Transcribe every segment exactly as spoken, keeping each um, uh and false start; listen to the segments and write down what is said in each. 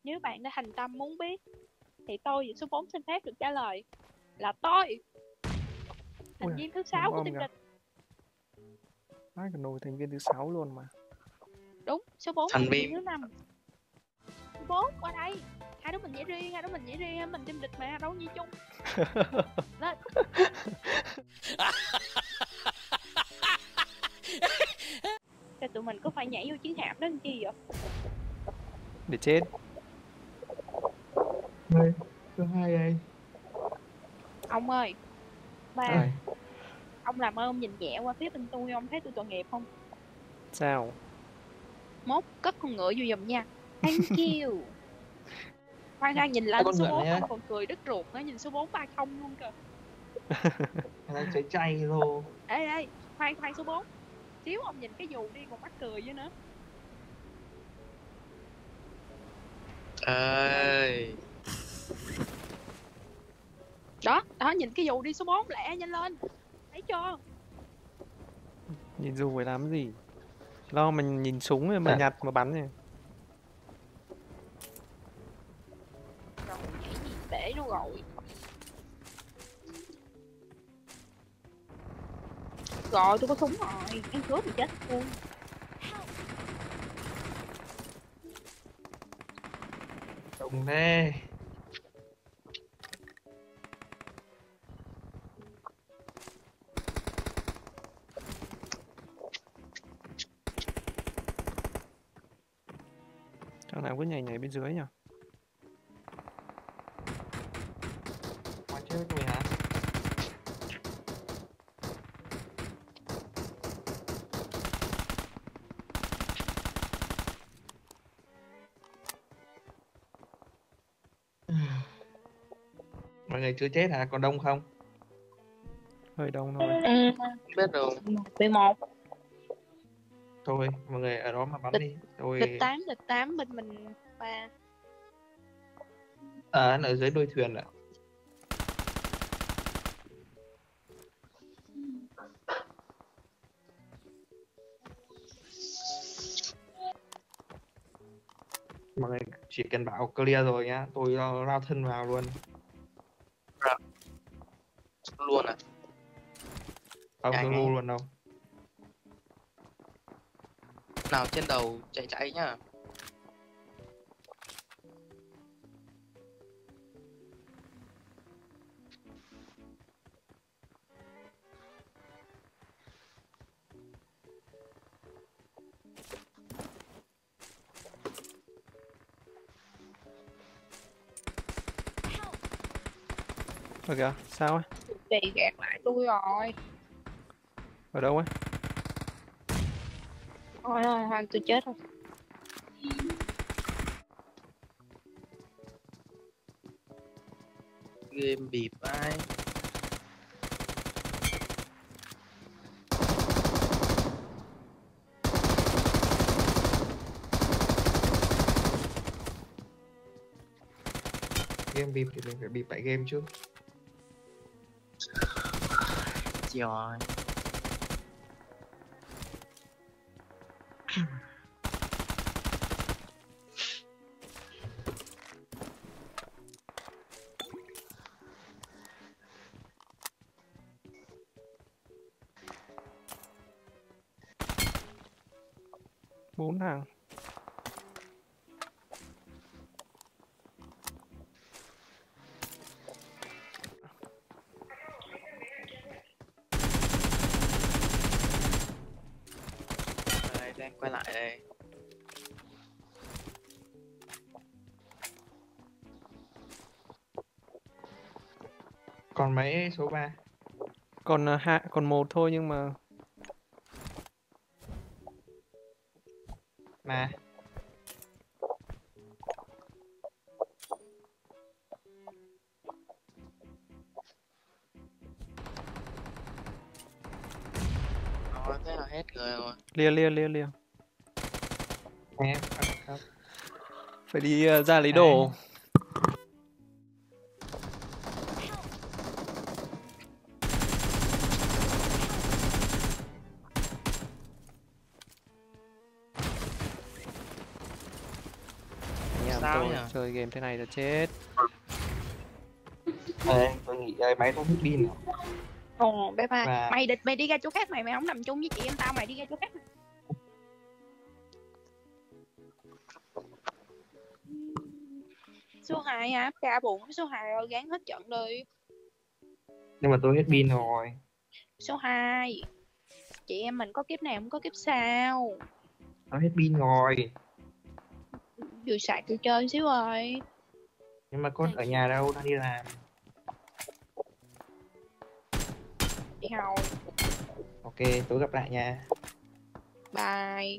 Nếu bạn đã thành tâm muốn biết thì tôi và số bốn xin phép được trả lời là tôi, thành viên thứ sáu của team địch. Ai còn nổi thành viên thứ sáu luôn mà. Đúng, số bốn thành viên thứ năm. Số bốn qua đây. Hai đứa mình nhảy riêng, hai đứa mình nhảy riêng, mình team địch mà đâu nhảy chung. Lên. Thế tụi mình có phải nhảy vô chiến hạm đó làm chi vậy? Để chết. Đây, thứ hai đây. Ông ơi, ba, à. ông làm ơn ông nhìn nhẹ qua phía bên tôi, ông thấy tôi tội nghiệp không? Sao? Mốt cất con ngựa vô giùm nha. Thank you. Khoan ra nhìn lên số bốn ông còn cười đứt ruột nữa, nhìn số bốn ba không luôn kìa. Đang cháy chay luôn. Ê ê, khoan khoan số bốn. Xíu ông nhìn cái dù đi còn mắc cười với nữa. Ơi. Đó, đó nhìn cái dù đi số bốn lẹ nhanh lên. Thấy chưa? Nhìn dù phải làm gì? Lo mình nhìn súng rồi mà à. nhặt mà bắn này. Rồi, cái gì để nó gọi. Rồi, tôi có súng rồi, ăn cướp thì chết luôn. Đúng thế. Thằng nào cứ nhảy nhảy bên dưới nhỉ? Qua chết với tôi hả? Mọi người chưa chết hả? Còn đông không? Hơi đông thôi. Ừ. Biết rồi. mười một. Thôi, mọi người ở đó mà bắn địch, đi. Tôi... Địch tám, địch tám, bên mình ba. À, ở dưới đuôi thuyền ạ. Mọi người chỉ cần bảo clear rồi nhá, tôi lao thân vào luôn. Rồi. Luôn à? Không, tôi ngu luôn đâu. Nào trên đầu chạy chạy nhá. Rồi kìa, sao ấy? Chị gạt lại tôi rồi. Ở đâu ấy? Thôi thôi thôi, tôi chết rồi. Game bịp ai? Game bịp thì mình phải bịp tại game chứ. Rồi. Bốn thằng. Đây, đang quay lại đây. Còn mấy số ba? Còn uh, hạ còn một thôi nhưng mà Mà Đó, thế là hết người rồi. lia lia lia lia. em không. Phải đi uh, ra lấy đồ. Sao nhỉ? à. Chơi game thế này là chết. Ê, tôi nghĩ ơi, máy tôi hết pin rồi. Ồ, bye bye. Và Mày địch mày đi ra chỗ khác, mày mày không nằm chung với chị em tao, mày đi ra chỗ khác. Số hai á, ca buồn với số hai rồi, gán hết trận đi. nhưng mà tôi hết pin rồi. Số hai, chị em mình có kiếp này không có kiếp sau. Nó hết pin rồi. Vừa sạc vừa chơi xíu rồi. Nhưng mà con ở nhà đâu, đang đi làm. Chị Hầu, Ok, tối gặp lại nha. bye.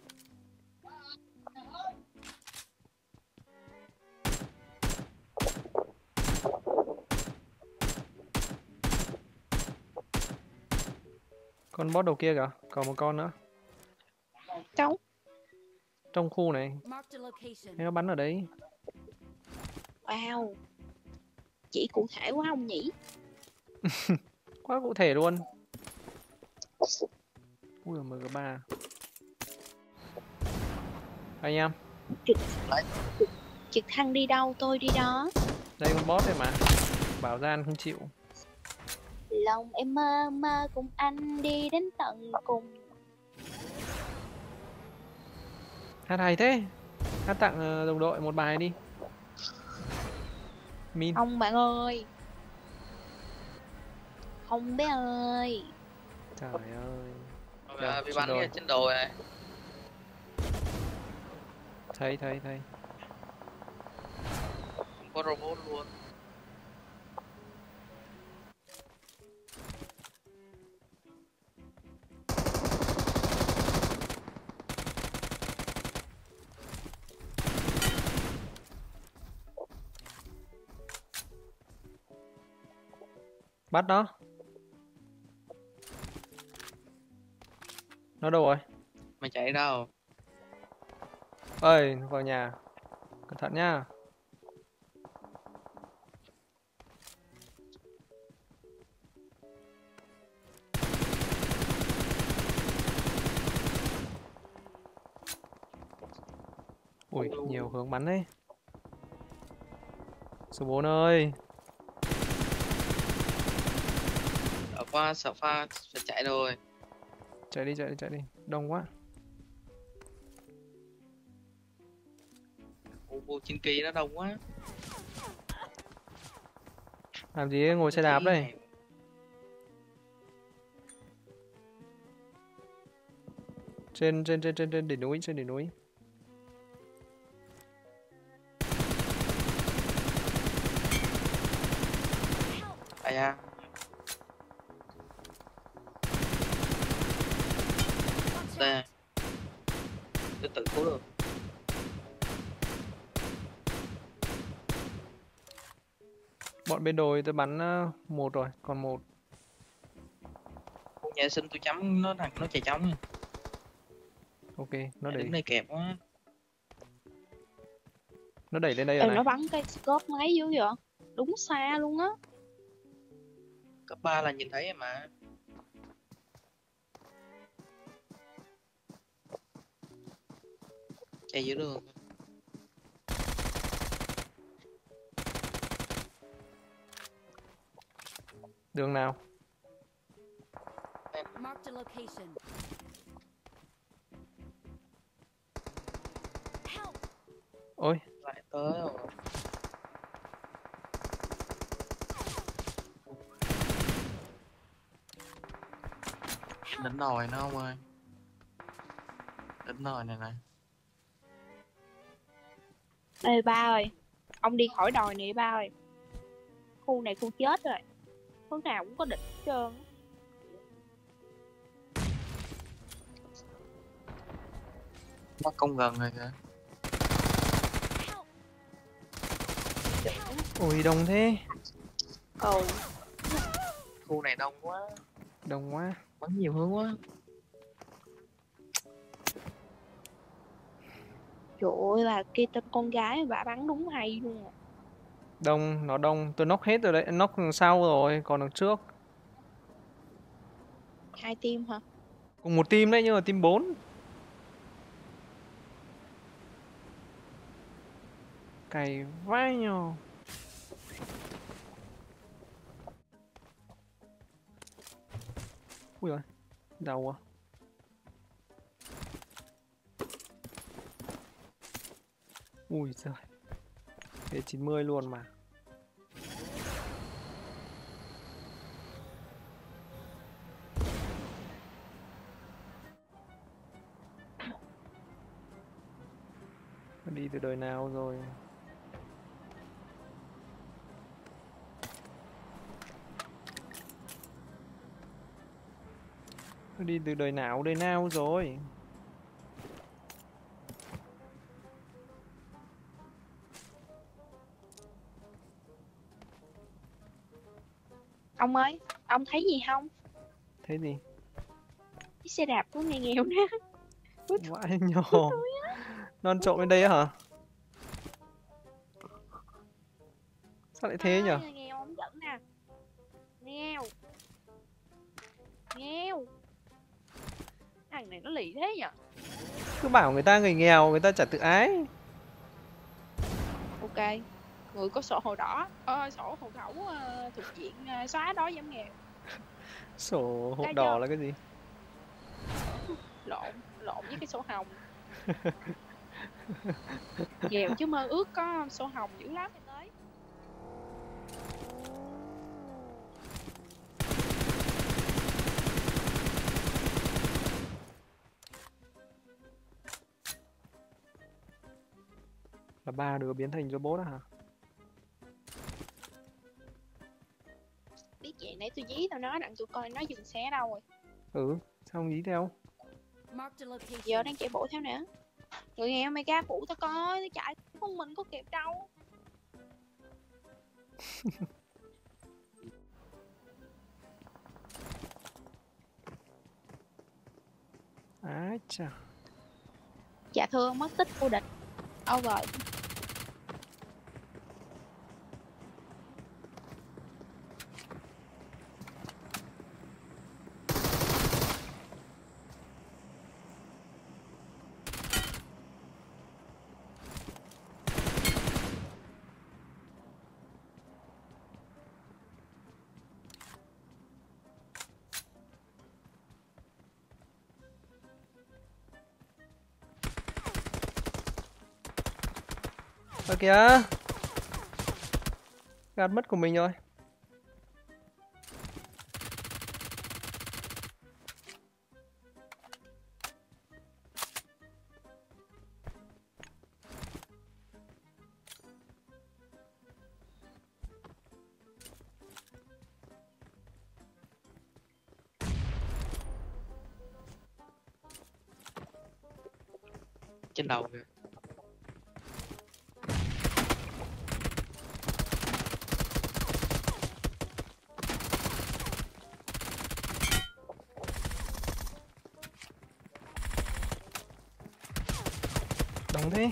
Con boss đầu kia kìa, còn một con nữa. Cháu, Trong khu này, Marked a location. nó bắn ở đấy. wow. Chị cụ thể quá không nhỉ? Quá cụ thể luôn. Ui em giê ba. Anh em, Trực thăng đi đâu tôi đi đó. đây con boss đây mà. Bảo gian không chịu. Lòng em mơ mơ cùng anh đi đến tận cùng. Hát hay thế. Hát tặng ờ, đồng đội một bài đi. Min. Không bạn ơi. Không bé ơi. Trời ơi. À, bị xin bắn lỗi. kìa, trên đồi này. Thấy thấy thấy. Không có robot luôn. Bắt nó. Nó đâu rồi? Mày chạy đâu? Ơi, vào nhà. Cẩn thận nhá. Ui, nhiều hướng bắn đấy. Số bốn ơi. Sợ quá, sợ pha, phải chạy rồi. Chạy đi, chạy đi, chạy đi. Đông quá. Ô, vô trên kỳ nó đông quá. Làm gì ấy, ngồi xe đạp đây. Này. Trên, trên, trên, trên, trên đỉnh núi, trên đỉnh núi. Ai à? Đây. Tôi tự cứu được. Bọn bên đồi tôi bắn uh, một rồi, còn một. Khu nhà sinh tôi chấm nó thằng nó chạy trống nha. Ok, nó Mày đẩy, đứng đây kẹp quá. nó đẩy lên đây rồi Ê, này. nó bắn cái scope mấy dữ vậy? Đúng xa luôn á. Cấp ba là nhìn thấy mà. Chạy giữa đường. Đường nào? Marked a location. Help! Ôi, Lại tới rồi. Đánh nồi nó ông ơi. Đánh nồi này này. Ê ba ơi, ông đi khỏi đồi này ba ơi. Khu này khu chết rồi. Hướng nào cũng có địch hết trơn. Nó công gần rồi kìa. ôi đông thế. Ồ, Khu này đông quá. Đông quá. Bắn nhiều hướng quá. trời ơi là kia tên con gái bà bắn đúng hay luôn. Đông, nó đông. Tôi knock hết rồi đấy. Knock đằng sau rồi, còn đằng trước. Hai team hả? Cùng một team đấy nhưng mà team bốn. Cày vãi nhau. Ui rồi, đầu à. Ui giời. Để chín mươi luôn mà. Đi từ đời nào rồi? Đi từ đời nào đời nào rồi? Ông ơi, ông thấy gì không? Thấy gì? Cái xe đạp của người nghèo đó. Vãi nhỏ. Nó ăn trộm bên đây á hả? Sao lại thế nhỉ? Người nghèo ông dẫn nè. Nghèo. Nghèo. Thằng này nó lì thế nhỉ? Cứ bảo người ta người nghèo, người ta chả tự ái. Ok. Người có sổ hộ đỏ, ờ, sổ hộ khẩu uh, thuộc diện uh, xóa đói giảm nghèo. Sổ hộ Cái đỏ cho. là cái gì? Lộn, lộn với cái sổ hồng. Nghèo chứ mơ ước có sổ hồng dữ lắm anh ơi. Là ba đứa biến thành robot á hả? Biết vậy nãy tôi dí tao nói đặng tụi coi nó dừng xe đâu rồi. Ừ, sao không nghĩ theo? Marked a location. Giờ đang chạy bộ theo nè. Người nghèo mày ra phụ tao coi, tao chạy không mình có kịp đâu. Ái chà. Dạ thưa mất tích vô địch. Over. Ơ kìa. Gạt mất của mình rồi. Trên đầu kìa. Đóng thế.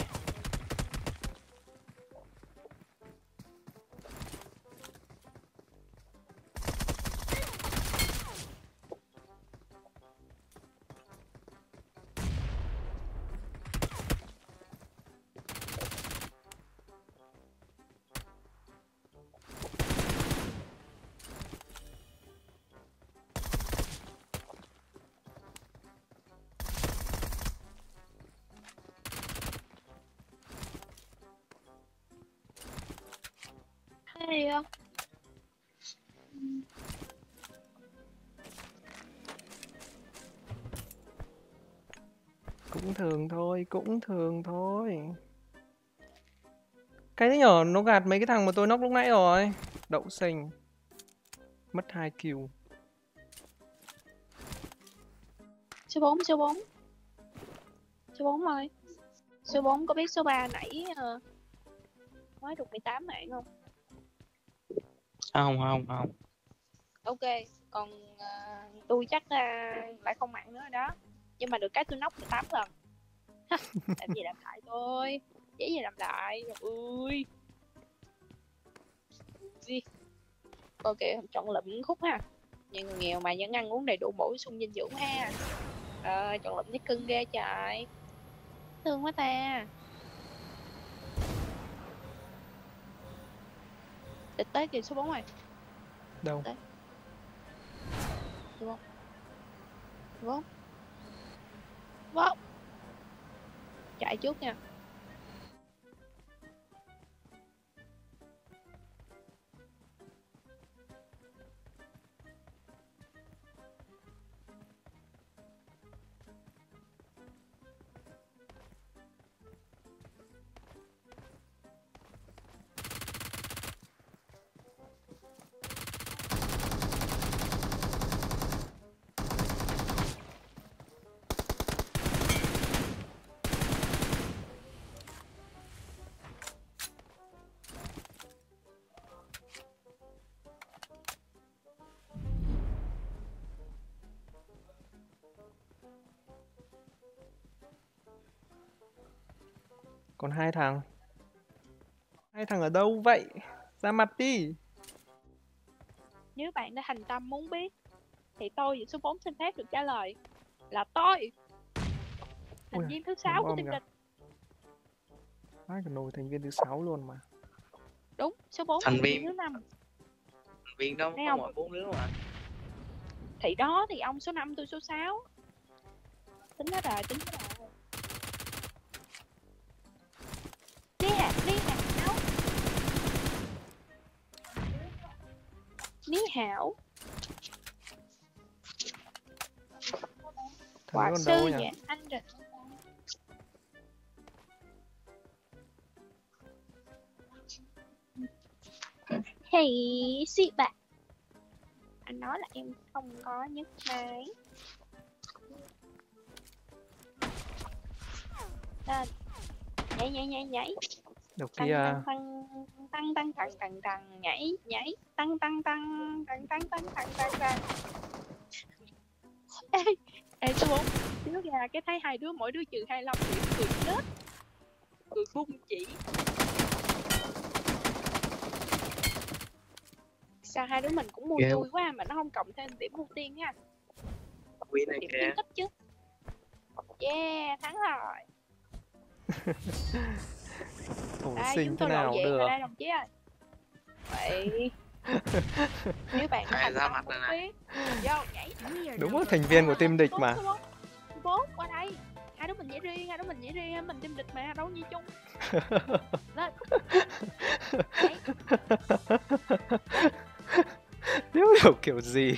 Hay không? Cũng thường thôi, cũng thường thôi. Cái nhỏ nó gạt mấy cái thằng mà tôi knock lúc nãy rồi. Đậu xanh. Mất hai kill. Số bốn, số bốn. Số bốn ơi. Số bốn có biết số ba nãy uh, mới được mười tám mạng không? Không không không. Ok, còn uh, tôi chắc uh, lại không mạng nữa rồi đó. Nhưng mà được cái tôi knock mười tám lần. Làm gì làm lại thôi. Dễ gì làm lại. Trời ơi. Gì? Ok, chọn lụm khúc ha. Nhà người nghèo mà vẫn ăn uống đầy đủ bổ sung dinh dưỡng ha. Rồi, chọn lụm thấy cưng ghê trời. Thương quá ta. Địch tới kìa số bốn rồi. Đâu? Đấy. Số bốn. Số bốn. Wow. Chạy trước nha. Còn hai thằng. Hai thằng ở đâu vậy? Ra mặt đi. Nếu bạn đã thành tâm muốn biết thì tôi và số bốn xin phép được trả lời là tôi, thành Ui, viên thứ sáu của bom team kìa. địch. Ai còn nồi thành viên thứ sáu luôn mà. Đúng, số bốn Thành thành viên viên- thứ năm. Thành viên đó Thấy có không? mỗi bốn đứa mà. Thì đó thì ông số năm tôi số sáu. Tính hết rồi, tính hết rồi. Đi hả, đi hảo. Ní hảo. Thằng Quả còn sư đâu nhỉ? dạ anh rồi. Hey, chị bạn. Anh nói là em không có nhấc máy. Lên. Nhảy nhảy nhảy nhảy. Đầu Tăng kia tăng tăng tăng tăng tăng tăng tăng nhảy nhảy tăng tăng tăng tăng tăng tăng tăng tăng tăng. Ê, ê số bốn đứa ra cái thấy hai đứa mỗi đứa trừ hai mươi lăm điểm cười chết. Cười bung chỉ. Sao hai đứa mình cũng mua Ghê vui quá mà nó không cộng thêm điểm ưu tiên ha. Quý này Điểm kìa. khuyến khích chứ. Yeah, thắng rồi. Hồi Đây sinh chúng thế tôi lộ nào diện được. rồi đây đồng chí ơi. Vậy nếu bạn Ai thành ra tâm mặt muốn rồi này? biết vô nhảy. We are Đúng number là thành viên của one. team địch Bốn, mà. số bốn. Số bốn qua đây. Hai đứa mình nhảy riêng, hai đứa mình nhảy riêng, mình team địch mà đâu như chung. Lên. Nhảy. Thiếu hiểu kiểu gì.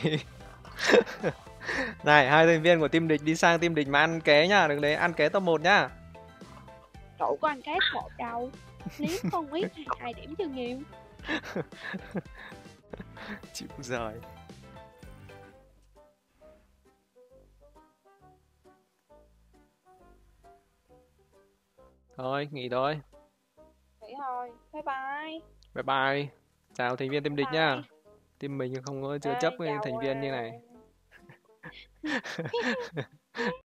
Này, hai thành viên của team địch đi sang team địch mà ăn ké nhá, đừng đấy ăn ké top một nhá. Cậu có ăn cái một đâu. Nếu không ít thì hai điểm chưa nhiều. Chịu rời. Thôi, nghỉ thôi. Vậy thôi. Bye bye. Bye bye. Chào thành viên team địch Bye. nhá. Team mình không có chứa Ê, chấp với chào thành viên như này. à.